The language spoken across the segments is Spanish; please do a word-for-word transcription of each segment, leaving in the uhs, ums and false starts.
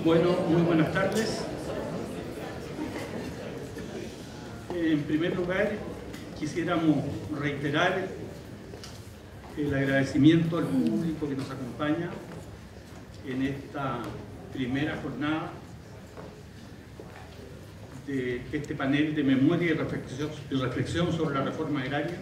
Bueno, muy buenas tardes. En primer lugar, quisiéramos reiterar el agradecimiento al público que nos acompaña en esta primera jornada de este panel de memoria y reflexión, y reflexión sobre la reforma agraria.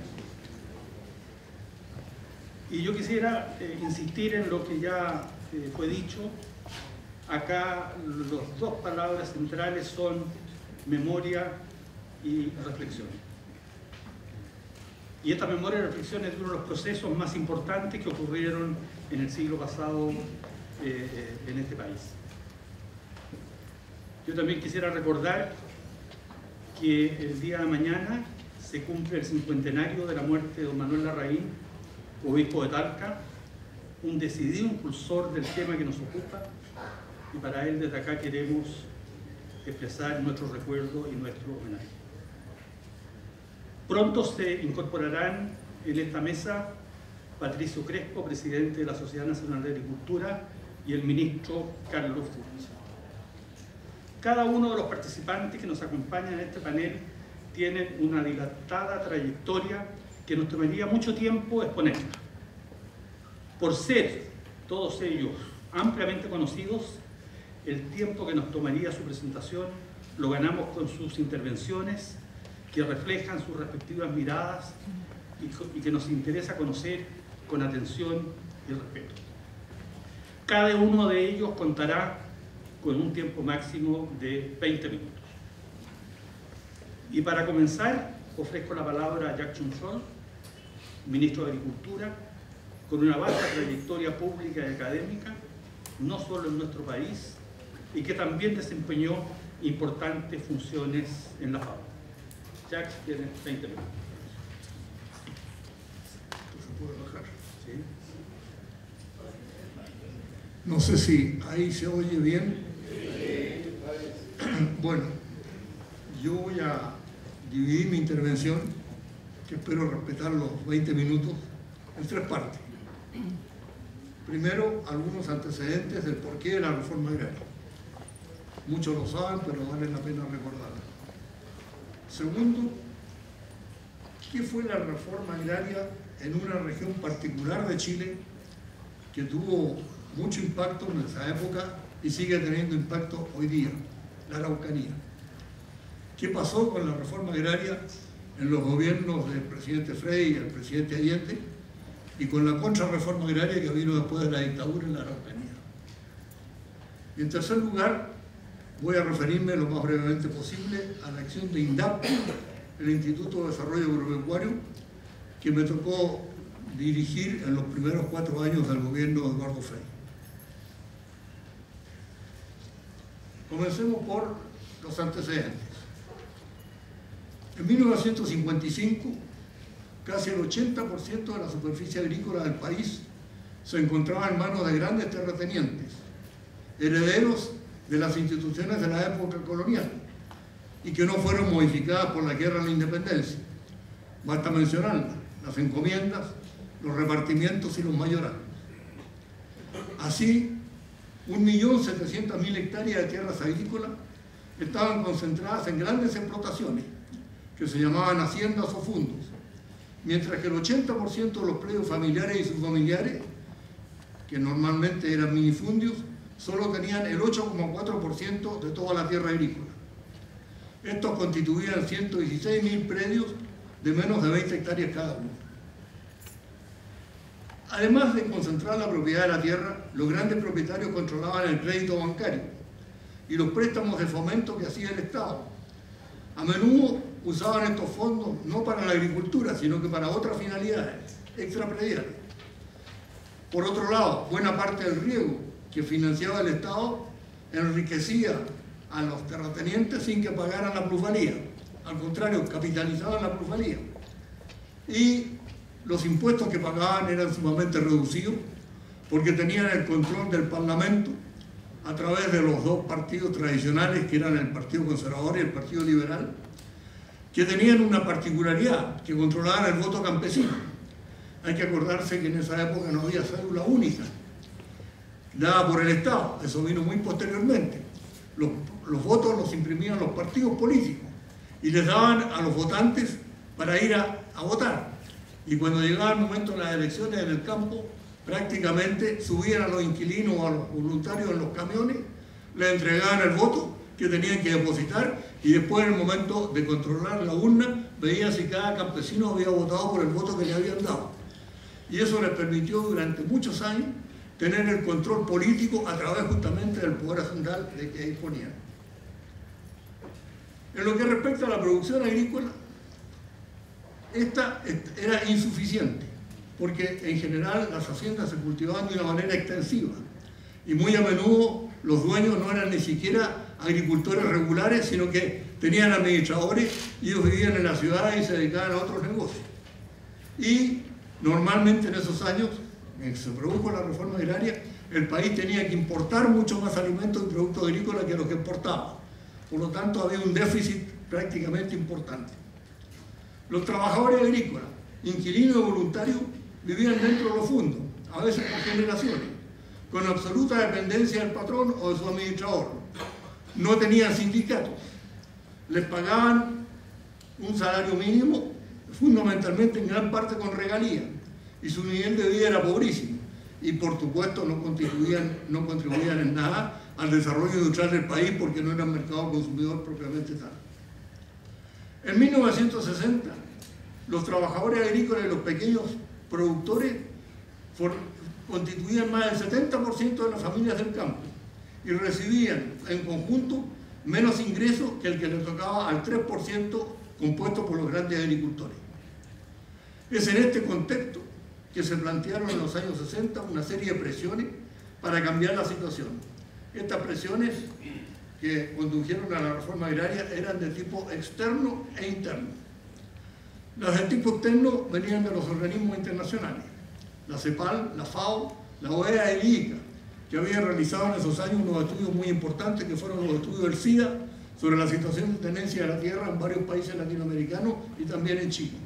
Y yo quisiera eh, insistir en lo que ya eh, fue dicho. Acá las dos palabras centrales son memoria y reflexión. Y esta memoria y reflexión es uno de los procesos más importantes que ocurrieron en el siglo pasado eh, en este país. Yo también quisiera recordar que el día de mañana se cumple el cincuentenario de la muerte de don Manuel Larraín, obispo de Talca, un decidido impulsor del tema que nos ocupa, y para él desde acá queremos expresar nuestro recuerdo y nuestro homenaje. Pronto se incorporarán en esta mesa Patricio Crespo, presidente de la Sociedad Nacional de Agricultura, y el ministro Carlos Fuchs. Cada uno de los participantes que nos acompañan en este panel tienen una dilatada trayectoria que nos tomaría mucho tiempo exponerla. Por ser todos ellos ampliamente conocidos, el tiempo que nos tomaría su presentación lo ganamos con sus intervenciones que reflejan sus respectivas miradas y que nos interesa conocer con atención y respeto. Cada uno de ellos contará con un tiempo máximo de veinte minutos. Y para comenzar, ofrezco la palabra a Jacques Chunchol, ministro de Agricultura, con una vasta trayectoria pública y académica, no solo en nuestro país, y que también desempeñó importantes funciones en la FAO. Jacques, tiene veinte minutos. ¿Se puede bajar? Sí. No sé si ahí se oye bien. Bueno, yo voy a dividir mi intervención, que espero respetar los veinte minutos, en tres partes. Primero, algunos antecedentes del porqué de la reforma agraria. Muchos lo saben, pero vale la pena recordarlo. Segundo, ¿qué fue la reforma agraria en una región particular de Chile que tuvo mucho impacto en esa época y sigue teniendo impacto hoy día? La Araucanía. ¿Qué pasó con la reforma agraria en los gobiernos del presidente Frei y el presidente Allende y con la contrarreforma agraria que vino después de la dictadura en la Araucanía? Y en tercer lugar, voy a referirme lo más brevemente posible a la acción de INDAP, el Instituto de Desarrollo Agropecuario, que me tocó dirigir en los primeros cuatro años del gobierno de Eduardo Frei. Comencemos por los antecedentes. En mil novecientos cincuenta y cinco, casi el ochenta por ciento de la superficie agrícola del país se encontraba en manos de grandes terratenientes, herederos de las instituciones de la época colonial y que no fueron modificadas por la guerra de la independencia. Basta mencionarlas: las encomiendas, los repartimientos y los mayorazgos. Así, un millón setecientas mil hectáreas de tierras agrícolas estaban concentradas en grandes explotaciones que se llamaban haciendas o fundos, mientras que el ochenta por ciento de los predios familiares y subfamiliares, que normalmente eran minifundios, solo tenían el ocho coma cuatro por ciento de toda la tierra agrícola. Estos constituían ciento dieciséis mil predios de menos de veinte hectáreas cada uno. Además de concentrar la propiedad de la tierra, los grandes propietarios controlaban el crédito bancario y los préstamos de fomento que hacía el Estado. A menudo usaban estos fondos no para la agricultura, sino que para otras finalidades extraprediales. Por otro lado, buena parte del riego que financiaba el Estado enriquecía a los terratenientes sin que pagaran la plusvalía. Al contrario, capitalizaban la plusvalía. Y los impuestos que pagaban eran sumamente reducidos porque tenían el control del Parlamento a través de los dos partidos tradicionales, que eran el Partido Conservador y el Partido Liberal, que tenían una particularidad, que controlaban el voto campesino. Hay que acordarse que en esa época no había cédula única, dada por el Estado. Eso vino muy posteriormente. Los, los votos los imprimían los partidos políticos y les daban a los votantes para ir a, a votar. Y cuando llegaba el momento de las elecciones en el campo, prácticamente subían a los inquilinos o a los voluntarios en los camiones, les entregaban el voto que tenían que depositar y después en el momento de controlar la urna veía si cada campesino había votado por el voto que le habían dado. Y eso les permitió durante muchos años tener el control político a través justamente del poder central de que disponían. En lo que respecta a la producción agrícola, esta era insuficiente, porque en general las haciendas se cultivaban de una manera extensiva y muy a menudo los dueños no eran ni siquiera agricultores regulares, sino que tenían administradores y ellos vivían en la ciudad y se dedicaban a otros negocios. Y normalmente en esos años, en que se produjo la reforma agraria, el país tenía que importar mucho más alimentos y productos agrícolas que los que exportaba. Por lo tanto, había un déficit prácticamente importante. Los trabajadores agrícolas, inquilinos y voluntarios, vivían dentro de los fondos, a veces por generaciones, con absoluta dependencia del patrón o de su administrador. No tenían sindicatos. Les pagaban un salario mínimo, fundamentalmente en gran parte con regalías, y su nivel de vida era pobrísimo. Y por supuesto no contribuían, no contribuían en nada al desarrollo industrial del país porque no eran mercado consumidor propiamente tal. En mil novecientos sesenta, los trabajadores agrícolas y los pequeños productores constituían más del setenta por ciento de las familias del campo y recibían en conjunto menos ingresos que el que le tocaba al tres por ciento compuesto por los grandes agricultores. Es en este contexto que se plantearon en los años sesenta una serie de presiones para cambiar la situación. Estas presiones que condujeron a la reforma agraria eran de tipo externo e interno. Las de tipo externo venían de los organismos internacionales, la CEPAL, la FAO, la O E A y el I C A, que habían realizado en esos años unos estudios muy importantes que fueron los estudios del SIDA sobre la situación de tenencia de la tierra en varios países latinoamericanos y también en Chile.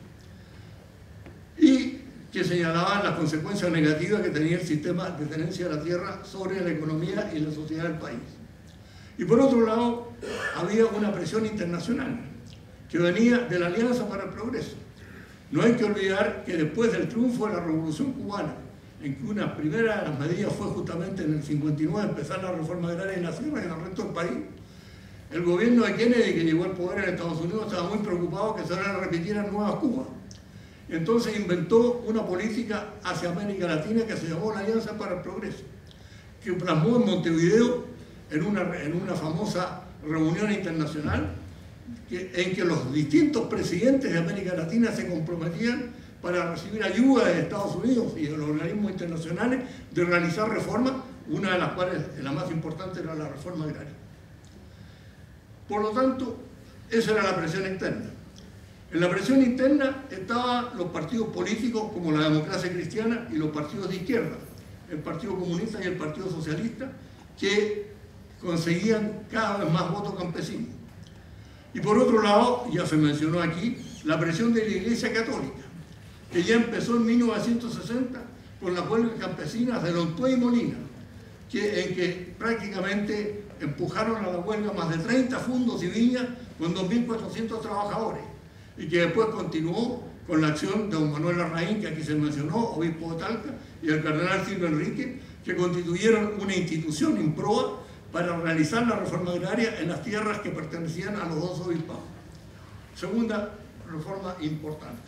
Y que señalaban las consecuencias negativas que tenía el sistema de tenencia de la tierra sobre la economía y la sociedad del país. Y por otro lado, había una presión internacional que venía de la Alianza para el Progreso. No hay que olvidar que después del triunfo de la Revolución Cubana, en que una primera de las medidas fue justamente en el cincuenta y nueve empezar la reforma agraria en la sierra y en el resto del país, el gobierno de Kennedy, que llegó al poder en Estados Unidos, estaba muy preocupado que se repitieran nuevas Cubas. Entonces inventó una política hacia América Latina que se llamó la Alianza para el Progreso, que plasmó en Montevideo en una, en una famosa reunión internacional que, en que los distintos presidentes de América Latina se comprometían para recibir ayuda de Estados Unidos y de los organismos internacionales de realizar reformas, una de las cuales, la más importante, era la reforma agraria. Por lo tanto, esa era la presión externa. En la presión interna estaban los partidos políticos como la Democracia Cristiana y los partidos de izquierda, el Partido Comunista y el Partido Socialista, que conseguían cada vez más votos campesinos. Y por otro lado, ya se mencionó aquí, la presión de la Iglesia Católica, que ya empezó en mil novecientos sesenta con las huelgas campesinas de Lontué y Molina, que, en que prácticamente empujaron a la huelga más de treinta fundos y viñas con dos mil cuatrocientos trabajadores, y que después continuó con la acción de don Manuel Larraín, que aquí se mencionó, obispo de Talca, y el cardenal Silvio Enrique, que constituyeron una institución INPROA para realizar la reforma agraria en las tierras que pertenecían a los dos obispados. Segunda reforma importante.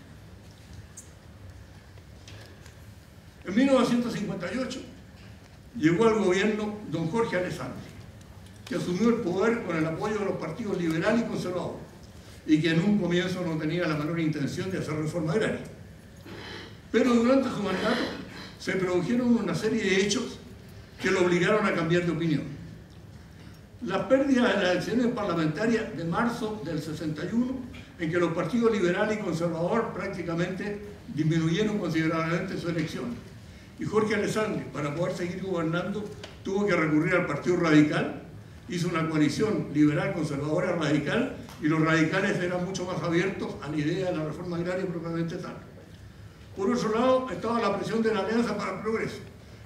En mil novecientos cincuenta y ocho llegó al gobierno don Jorge Alessandri, que asumió el poder con el apoyo de los partidos liberal y conservador, y que en un comienzo no tenía la menor intención de hacer reforma agraria. Pero durante su mandato se produjeron una serie de hechos que lo obligaron a cambiar de opinión. La pérdida de las elecciones parlamentarias de marzo del sesenta y uno, en que los partidos liberal y conservador prácticamente disminuyeron considerablemente su elección. Y Jorge Alessandri, para poder seguir gobernando, tuvo que recurrir al Partido Radical, hizo una coalición liberal, conservadora, radical, y los radicales eran mucho más abiertos a la idea de la reforma agraria propiamente tal. Por otro lado, estaba la presión de la Alianza para el Progreso,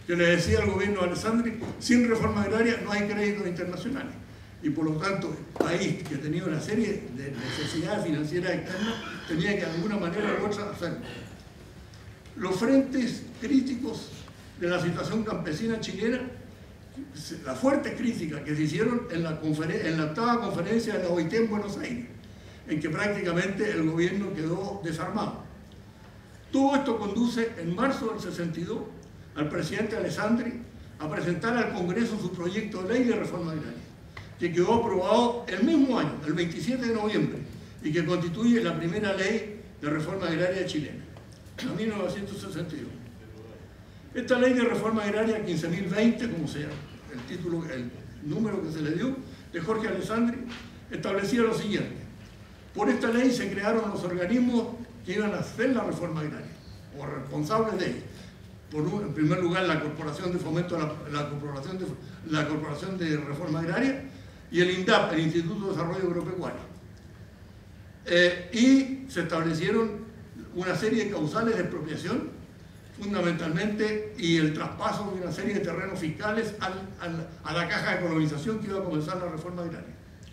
que le decía al gobierno de Alessandri, sin reforma agraria no hay créditos internacionales. Y por lo tanto, el país que tenía una serie de necesidades financieras externas tenía que de alguna manera u otra hacerlo. Los frentes críticos de la situación campesina chilena, las fuertes críticas que se hicieron en la, en la octava conferencia de la O I T en Buenos Aires, en que prácticamente el gobierno quedó desarmado. Todo esto conduce en marzo del sesenta y dos al presidente Alessandri a presentar al Congreso su proyecto de ley de reforma agraria, que quedó aprobado el mismo año, el veintisiete de noviembre, y que constituye la primera ley de reforma agraria chilena, en mil novecientos sesenta y dos. Esta ley de reforma agraria quince mil veinte, como sea el título, el número que se le dio, de Jorge Alessandri, establecía lo siguiente: por esta ley se crearon los organismos que iban a hacer la reforma agraria, o responsables de ella. Por un, en primer lugar, la Corporación de Fomento, la, la, Corporación de, la Corporación de Reforma Agraria, y el INDAP, el Instituto de Desarrollo Agropecuario. Eh, y se establecieron una serie de causales de expropiación, fundamentalmente, y el traspaso de una serie de terrenos fiscales al, al, a la caja de colonización que iba a comenzar la reforma agraria.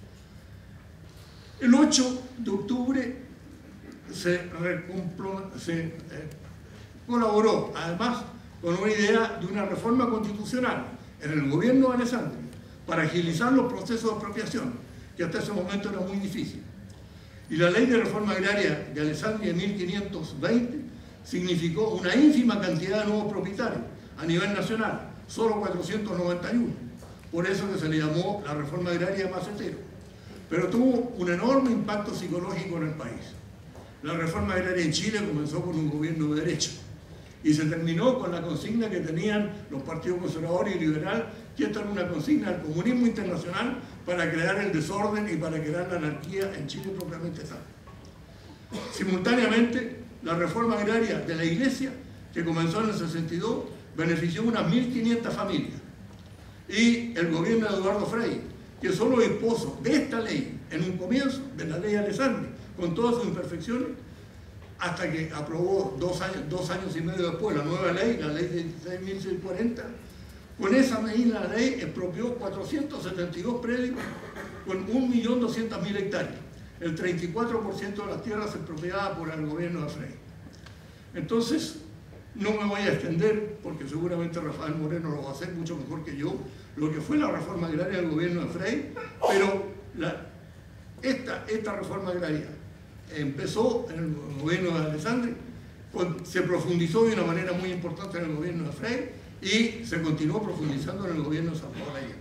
El ocho de octubre se, se eh, colaboró, además, con una idea de una reforma constitucional en el gobierno de Alessandri para agilizar los procesos de expropiación, que hasta ese momento era muy difícil. Y la ley de reforma agraria de Alessandri de mil quinientos veinte significó una ínfima cantidad de nuevos propietarios a nivel nacional, solo cuatrocientos noventa y uno. Por eso que se le llamó la reforma agraria de Macetero. Pero tuvo un enorme impacto psicológico en el país. La reforma agraria en Chile comenzó con un gobierno de derecha y se terminó con la consigna que tenían los partidos conservador y liberal, que esta era una consigna del comunismo internacional para crear el desorden y para crear la anarquía en Chile propiamente tal. Simultáneamente, la reforma agraria de la Iglesia, que comenzó en el sesenta y dos, benefició unas mil quinientas familias. Y el gobierno de Eduardo Frei, que solo dispuso de esta ley en un comienzo, de la ley Alessandri, con todas sus imperfecciones, hasta que aprobó dos años, dos años y medio después la nueva ley, la ley de dieciséis mil seiscientos cuarenta. Con esa medida la ley expropió cuatrocientos setenta y dos predios con un millón doscientas mil hectáreas. El treinta y cuatro por ciento de las tierras expropiadas por el gobierno de Frei. Entonces, no me voy a extender, porque seguramente Rafael Moreno lo va a hacer mucho mejor que yo, lo que fue la reforma agraria del gobierno de Frei, pero la, esta, esta reforma agraria empezó en el gobierno de Alessandri, se profundizó de una manera muy importante en el gobierno de Frei y se continuó profundizando en el gobierno de Salvador Allende.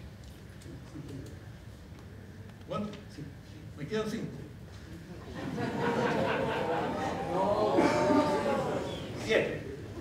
¿Cuánto? Sí. Me quedan cinco. Siete.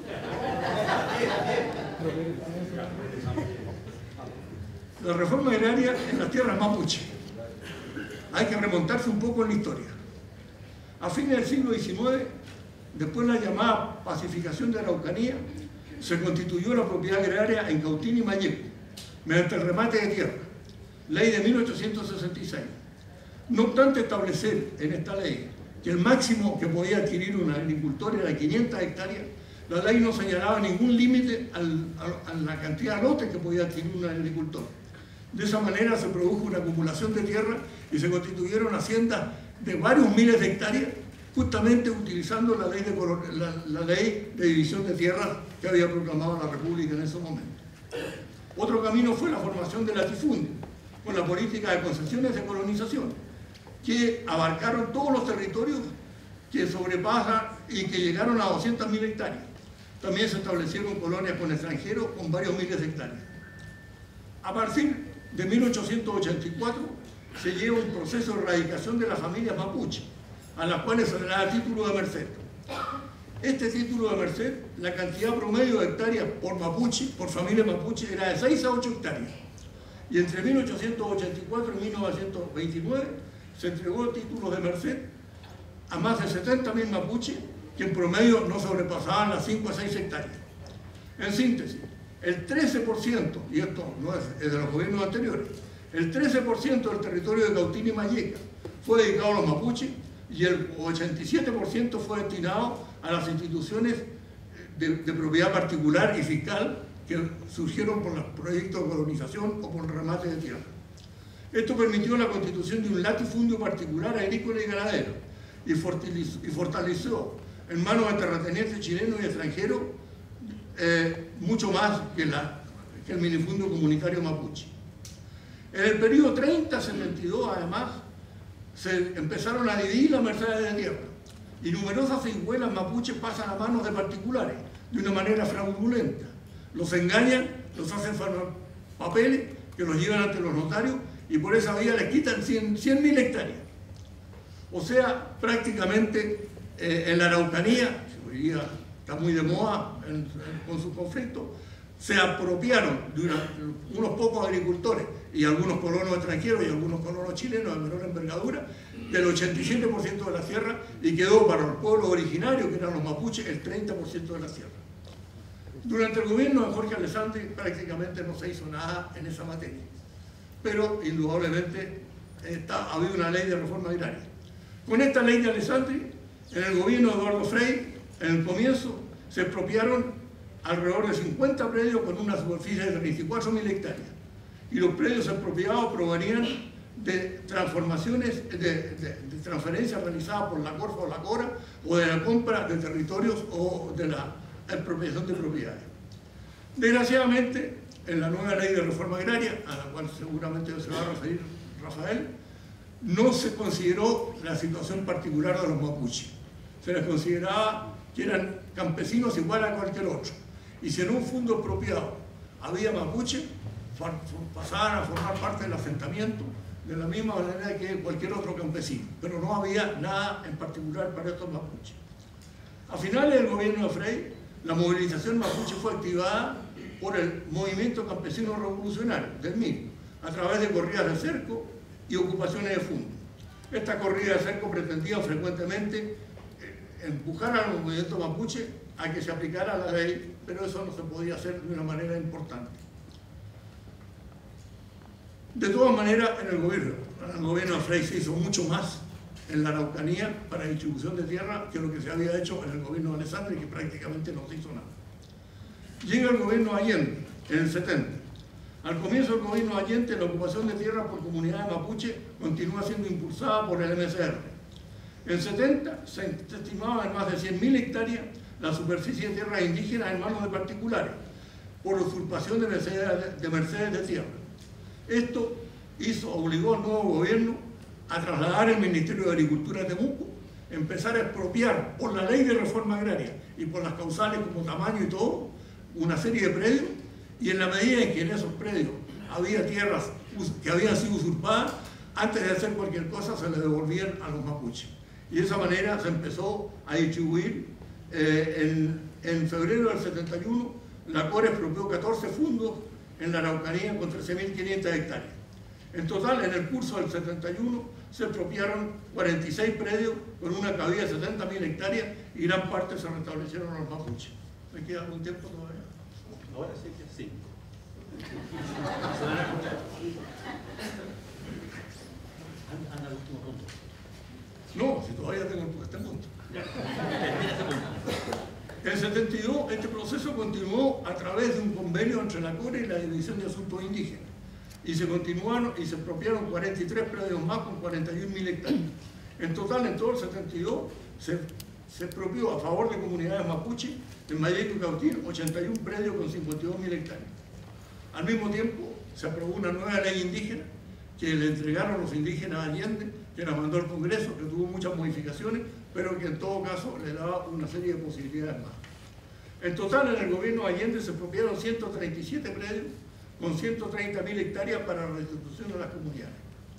La reforma agraria en las tierras mapuche. Hay que remontarse un poco en la historia. A fines del siglo diecinueve, después de la llamada pacificación de Araucanía, se constituyó la propiedad agraria en Cautín y Mayeco, mediante el remate de tierra, ley de mil ochocientos sesenta y seis. No obstante establecer en esta ley que el máximo que podía adquirir un agricultor era de quinientas hectáreas, la ley no señalaba ningún límite a, a la cantidad de lotes que podía adquirir un agricultor. De esa manera se produjo una acumulación de tierra y se constituyeron haciendas de varios miles de hectáreas, justamente utilizando la ley de, la, la ley de división de tierras que había proclamado la República en ese momento. Otro camino fue la formación del latifundio, con la política de concesiones de colonización, que abarcaron todos los territorios que sobrepasan y que llegaron a doscientas mil hectáreas. También se establecieron colonias con extranjeros con varios miles de hectáreas. A partir de mil ochocientos ochenta y cuatro se lleva un proceso de erradicación de las familias mapuche, a las cuales se le da título de merced. Este título de merced, la cantidad promedio de hectáreas por mapuche, por familia mapuche, era de seis a ocho hectáreas. Y entre mil ochocientos ochenta y cuatro y mil novecientos veintinueve se entregó títulos de merced a más de setenta mil mapuches, que en promedio no sobrepasaban las cinco a seis hectáreas. En síntesis, el trece por ciento, y esto no es, es de los gobiernos anteriores, el trece por ciento del territorio de Cautín y Mayeca fue dedicado a los mapuches y el ochenta y siete por ciento fue destinado a las instituciones de, de propiedad particular y fiscal que surgieron por los proyectos de colonización o por remate de tierra. Esto permitió la constitución de un latifundio particular agrícola y ganadero y fortaleció, y fortaleció en manos de terratenientes chilenos y extranjeros eh, mucho más que, la, que el minifundio comunitario mapuche. En el periodo treinta a setenta y dos, además, se empezaron a dividir las mercedes de tierra y numerosas hijuelas mapuches pasan a manos de particulares de una manera fraudulenta. Los engañan, los hacen firmar papeles que los llevan ante los notarios y por esa vía les quitan cien mil hectáreas. O sea, prácticamente eh, en la Araucanía, que hoy día está muy de moda en, en, con sus conflictos, se apropiaron de una, unos pocos agricultores y algunos colonos extranjeros y algunos colonos chilenos de menor envergadura, del ochenta y siete por ciento de la tierra, y quedó para el pueblo originario, que eran los mapuches, el treinta por ciento de la tierra. Durante el gobierno de Jorge Alessandri prácticamente no se hizo nada en esa materia, pero indudablemente está, ha habido una ley de reforma agraria. Con esta ley de Alessandri, en el gobierno de Eduardo Frei, en el comienzo, se expropiaron alrededor de cincuenta predios con una superficie de treinta y cuatro mil hectáreas. Y los predios expropiados provenían de transformaciones, de, de, de transferencias realizadas por la Corfa o la Cora, o de la compra de territorios o de la expropiación de propiedades. Desgraciadamente, en la nueva ley de reforma agraria, a la cual seguramente se va a referir Rafael, no se consideró la situación particular de los mapuches. Se les consideraba que eran campesinos igual a cualquier otro. Y si en un fondo expropiado había mapuche, pasaban a formar parte del asentamiento de la misma manera que cualquier otro campesino. Pero no había nada en particular para estos mapuches. A finales del gobierno de Frei, la movilización mapuche fue activada por el movimiento campesino revolucionario del mismo, a través de corridas de cerco y ocupaciones de fondo. Esta corrida de cerco pretendía frecuentemente empujar al movimiento mapuche a que se aplicara la ley, pero eso no se podía hacer de una manera importante. De todas maneras, en el gobierno, en el gobierno de Frei se hizo mucho más en la Araucanía para distribución de tierra que lo que se había hecho en el gobierno de Alessandri, que prácticamente no se hizo nada. Llega el gobierno de Allende en el setenta. Al comienzo del gobierno de Allende, la ocupación de tierra por comunidades mapuche continúa siendo impulsada por el M S R. En setenta se estimaba en más de cien mil hectáreas la superficie de tierras indígenas en manos de particulares por usurpación de mercedes de, mercedes de tierra. Esto hizo, obligó al nuevo gobierno a trasladar el Ministerio de Agricultura a Temuco, empezar a expropiar por la ley de reforma agraria y por las causales como tamaño y todo, una serie de predios, y en la medida en que en esos predios había tierras que habían sido usurpadas, antes de hacer cualquier cosa se le devolvían a los mapuches. Y de esa manera se empezó a distribuir. Eh, en, en febrero del setenta y uno, la Cora expropió catorce fundos en la Araucanía con trece mil quinientas hectáreas. En total, en el curso del setenta y uno, se expropiaron cuarenta y seis predios con una cabida de setenta mil hectáreas y gran parte se restablecieron a los mapuches. ¿Me queda algún tiempo todavía? Ahora sí que sí. Anda al último punto. No, si todavía tengo este punto. En el setenta y dos, este proceso continuó a través de un convenio entre la Cora y la División de Asuntos Indígenas. Y se continuaron y se expropiaron cuarenta y tres predios más con cuarenta y un mil hectáreas. En total, en todo el setenta y dos, se, se expropió a favor de comunidades mapuche en Mayeco y Cautín ochenta y un predios con cincuenta y dos mil hectáreas. Al mismo tiempo, se aprobó una nueva ley indígena que le entregaron los indígenas a Allende, que la mandó al Congreso, que tuvo muchas modificaciones, pero que en todo caso le daba una serie de posibilidades más. En total, en el gobierno de Allende se expropiaron ciento treinta y siete predios con ciento treinta mil hectáreas para la restitución de las comunidades.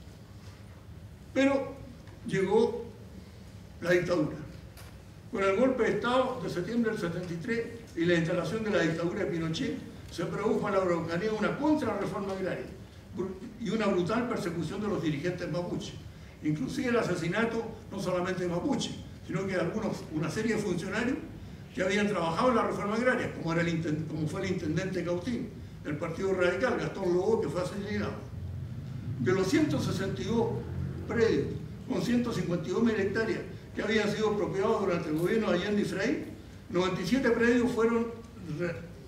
Pero llegó la dictadura. Con el golpe de Estado de septiembre del setenta y tres y la instalación de la dictadura de Pinochet, se produjo en la Araucanía una contrarreforma agraria y una brutal persecución de los dirigentes mapuche. Inclusive el asesinato no solamente de mapuche, sino que de algunos, una serie de funcionarios que habían trabajado en la reforma agraria, como, era el, como fue el intendente Cautín, del Partido Radical, Gastón Lobo, que fue asesinado. De los ciento sesenta y dos predios con ciento cincuenta y dos mil hectáreas que habían sido expropiados durante el gobierno de Allende y Frei, noventa y siete predios fueron re,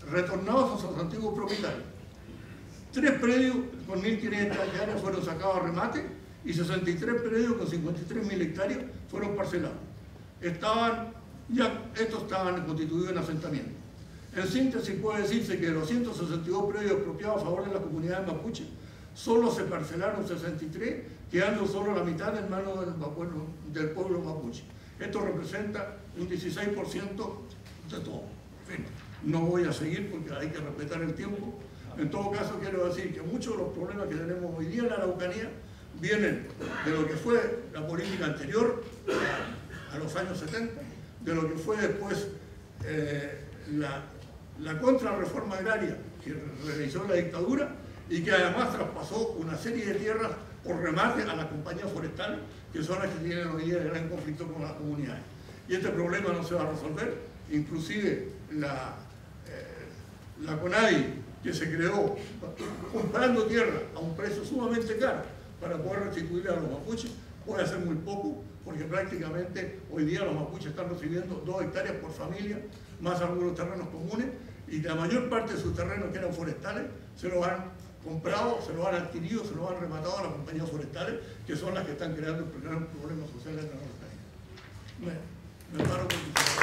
retornados a sus antiguos propietarios. Tres predios con mil quinientas hectáreas fueron sacados a remate y sesenta y tres predios con cincuenta y tres mil hectáreas fueron parcelados. Estaban, ya, estos estaban constituidos en asentamientos. En síntesis puede decirse que de los ciento sesenta y dos predios expropiados a favor de la comunidad de mapuche, solo se parcelaron sesenta y tres, quedando solo la mitad en manos del pueblo, del pueblo mapuche. Esto representa un dieciséis por ciento de todo. En fin, no voy a seguir porque hay que respetar el tiempo. En todo caso, quiero decir que muchos de los problemas que tenemos hoy día en la Araucanía vienen de lo que fue la política anterior a, a los años setenta, de lo que fue después eh, la, la contrarreforma agraria que realizó la dictadura y que además traspasó una serie de tierras por remate a las compañías forestales, que son las que tienen hoy día el gran conflicto con las comunidades. Y este problema no se va a resolver, inclusive la, eh, la CONADI, que se creó comprando tierra a un precio sumamente caro para poder restituirle a los mapuches, puede hacer muy poco, porque prácticamente hoy día los mapuches están recibiendo dos hectáreas por familia, más algunos terrenos comunes, y la mayor parte de sus terrenos que eran forestales se los han comprado, se los han adquirido, se los han rematado a las compañías forestales, que son las que están creando el gran problema social en la Araucanía. Me, me paro con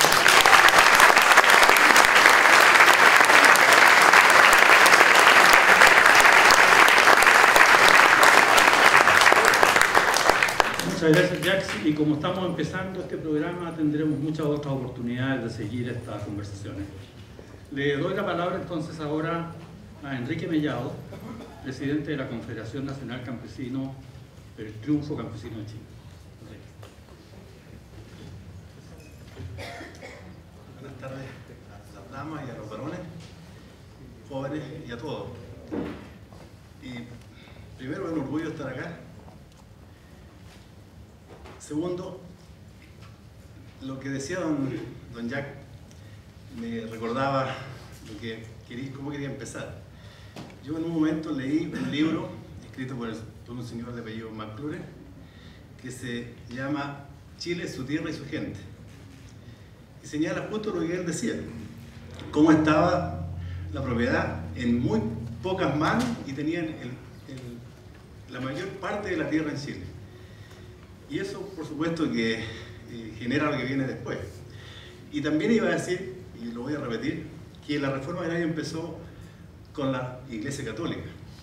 Muchas gracias, Jax. Y como estamos empezando este programa, tendremos muchas otras oportunidades de seguir estas conversaciones. Le doy la palabra entonces ahora a Enrique Mellado, presidente de la Confederación Nacional Campesino, el Triunfo Campesino de Chile. Buenas tardes a las damas y a los varones, jóvenes y a todos. Y primero, un orgullo estar acá. Segundo, lo que decía don, don Jack me recordaba lo que quería, cómo quería empezar. Yo en un momento leí un libro escrito por, el, por un señor de apellido McClure que se llama Chile, su tierra y su gente. Y señala justo lo que él decía, cómo estaba la propiedad en muy pocas manos y tenían el, el, la mayor parte de la tierra en Chile. Y eso, por supuesto, que eh, genera lo que viene después. Y también iba a decir, y lo voy a repetir, que la reforma agraria empezó con la Iglesia Católica.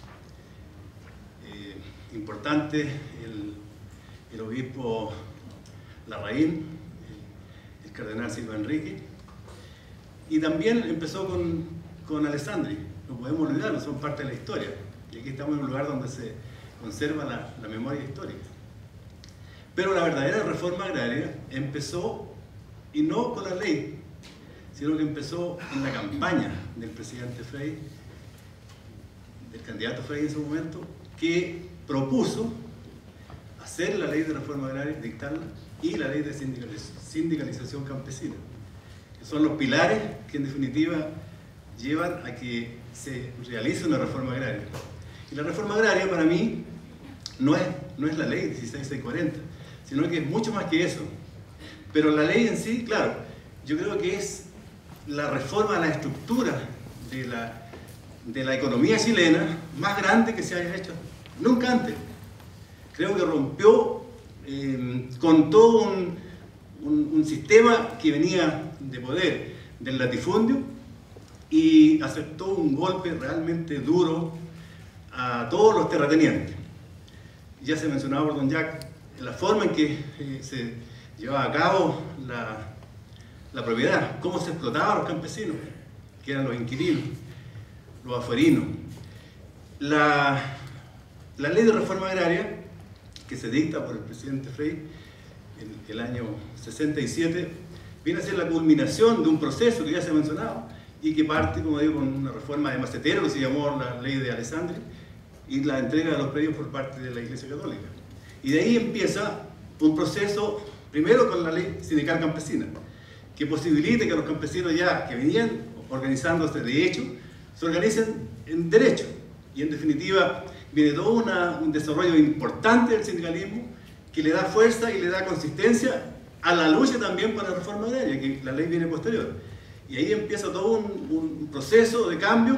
Eh, importante, el, el obispo Larraín, el, el cardenal Silva Enrique, y también empezó con, con Alessandri, no podemos olvidarlo, son parte de la historia. Y aquí estamos en un lugar donde se conserva la, la memoria histórica. Pero la verdadera reforma agraria empezó, y no con la ley, sino que empezó en la campaña del presidente Frei, del candidato Frei en ese momento, que propuso hacer la ley de reforma agraria, dictarla, y la ley de sindicalización campesina, que son los pilares que en definitiva llevan a que se realice una reforma agraria. Y la reforma agraria para mí no es, no es la ley dieciséis mil seiscientos cuarenta, sino que es mucho más que eso. Pero la ley en sí, claro, yo creo que es la reforma a la estructura de la, de la economía chilena más grande que se haya hecho nunca antes. Creo que rompió eh, con todo un, un, un sistema que venía de poder del latifundio y aceptó un golpe realmente duro a todos los terratenientes. Ya se mencionaba por don Jack la forma en que eh, se llevaba a cabo la, la propiedad, cómo se explotaban los campesinos, que eran los inquilinos, los afuerinos. La, la ley de reforma agraria, que se dicta por el presidente Frei en el año sesenta y siete, viene a ser la culminación de un proceso que ya se ha mencionado y que parte, como digo, con una reforma de macetero que se llamó la ley de Alessandri y la entrega de los predios por parte de la Iglesia Católica. Y de ahí empieza un proceso, primero con la ley sindical campesina, que posibilite que los campesinos ya que venían organizándose de hecho, se organicen en derecho. Y en definitiva viene todo una, un desarrollo importante del sindicalismo que le da fuerza y le da consistencia a la lucha también por la reforma agraria, que la ley viene posterior. Y ahí empieza todo un, un proceso de cambio,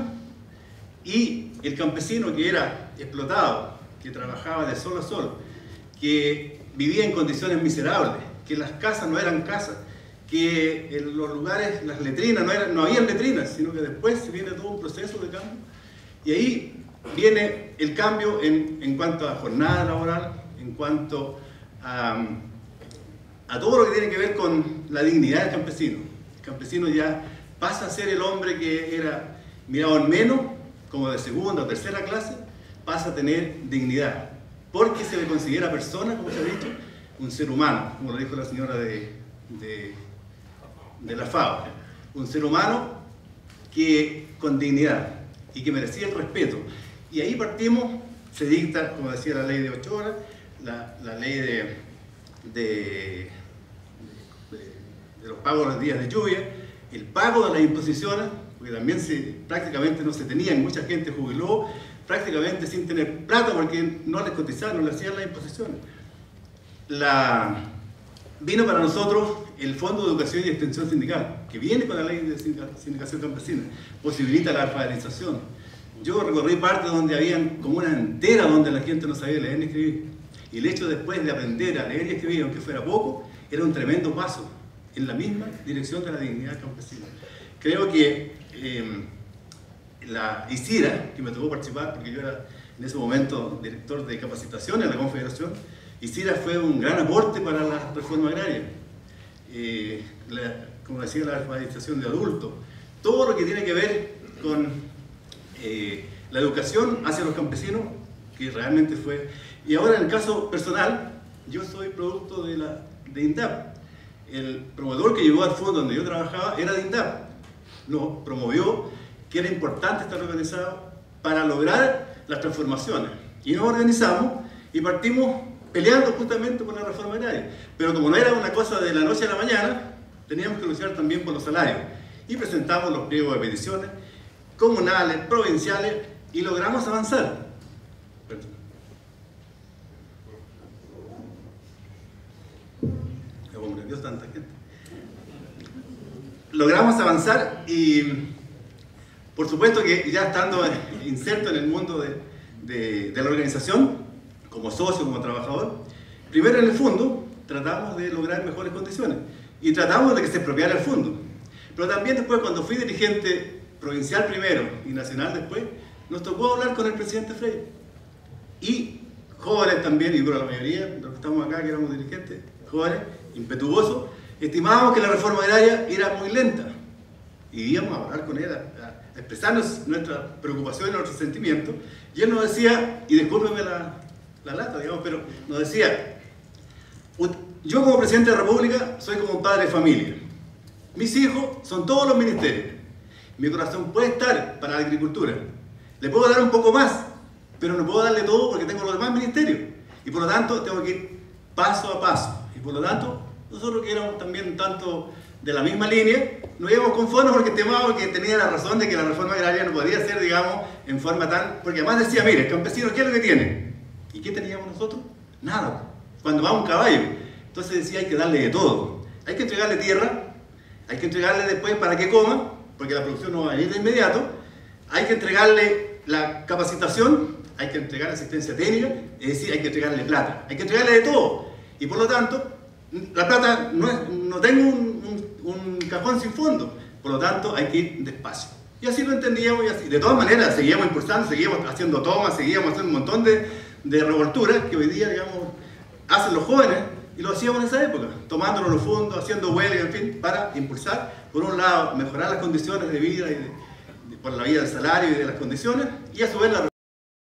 y el campesino que era explotado, que trabajaba de sol a sol, que vivía en condiciones miserables, que las casas no eran casas, que en los lugares, las letrinas, no, eran, no habían letrinas, sino que después viene todo un proceso de cambio. Y ahí viene el cambio en, en cuanto a jornada laboral, en cuanto a, a todo lo que tiene que ver con la dignidad del campesino. El campesino ya pasa a ser el hombre que era mirado en menos, como de segunda o tercera clase, pasa a tener dignidad, porque se le considera persona, como se ha dicho, un ser humano, como lo dijo la señora de, de, de la FAO, un ser humano que, con dignidad y que merecía el respeto. Y ahí partimos, se dicta, como decía, la ley de ocho horas, la, la ley de, de, de, de los pagos de los días de lluvia, el pago de las imposiciones, porque también se, prácticamente no se tenían, mucha gente jubiló prácticamente sin tener plata porque no les cotizaban, no les hacían las imposiciones. La, vino para nosotros el Fondo de Educación y Extensión Sindical, que viene con la ley de sindicación campesina, posibilita la alfabetización. Yo recorrí partes donde habían comunas enteras donde la gente no sabía leer ni escribir, y el hecho después de aprender a leer y escribir, aunque fuera poco, era un tremendo paso en la misma dirección de la dignidad campesina. Creo que eh, la ICIRA, que me tocó participar porque yo era en ese momento director de capacitación en la Confederación, ICIRA fue un gran aporte para la reforma agraria. Eh, la, como decía, la alfabetización de adultos, todo lo que tiene que ver con eh, la educación hacia los campesinos, que realmente fue. Y ahora en el caso personal, yo soy producto de, la, de INDAP. El promotor que llegó al fondo donde yo trabajaba era de INDAP. Nos promovió que era importante estar organizado para lograr las transformaciones. Y nos organizamos y partimos peleando justamente por la reforma agraria. Pero como no era una cosa de la noche a la mañana, teníamos que luchar también por los salarios. Y presentamos los pliegos de peticiones comunales, provinciales, y logramos avanzar. Perdón. Me pongo nervioso, tanta gente. Logramos avanzar y, por supuesto que ya estando inserto en el mundo de, de, de la organización, como socio, como trabajador, primero en el fondo tratamos de lograr mejores condiciones y tratamos de que se expropiara el fondo. Pero también después, cuando fui dirigente provincial primero y nacional después, nos tocó hablar con el presidente Freire. Y jóvenes también, y creo la mayoría de los que estamos acá, que éramos dirigentes, jóvenes, impetuosos, estimábamos que la reforma agraria era muy lenta. Y íbamos a hablar con él, a, a expresarnos nuestra preocupación y nuestros sentimientos. Y él nos decía, y discúlpeme la, la lata, digamos, pero nos decía: yo como presidente de la República soy como un padre de familia. Mis hijos son todos los ministerios. Mi corazón puede estar para la agricultura. Le puedo dar un poco más, pero no puedo darle todo porque tengo los demás ministerios. Y por lo tanto tengo que ir paso a paso. Y por lo tanto, nosotros que éramos también tanto de la misma línea, nos íbamos conformes porque estimábamos que tenía la razón de que la reforma agraria no podía ser, digamos, en forma tan... Porque además decía, mire, el campesino, ¿qué es lo que tiene? ¿Y qué teníamos nosotros? Nada. Cuando va un caballo. Entonces decía, hay que darle de todo. Hay que entregarle tierra, hay que entregarle después para que coma, porque la producción no va a venir de inmediato. Hay que entregarle la capacitación, hay que entregarle asistencia técnica, es decir, hay que entregarle plata. Hay que entregarle de todo. Y por lo tanto, la plata no, es, no tengo un, un, un cajón sin fondo. Por lo tanto, hay que ir despacio. Y así lo entendíamos y así. De todas maneras, seguíamos impulsando, seguíamos haciendo tomas, seguíamos haciendo un montón de, de revolturas que hoy día, digamos, hacen los jóvenes. Y lo hacíamos en esa época, tomándonos los fondos, haciendo huelgas, en fin, para impulsar, por un lado, mejorar las condiciones de vida y de, de, por la vía del salario y de las condiciones, y a su vez la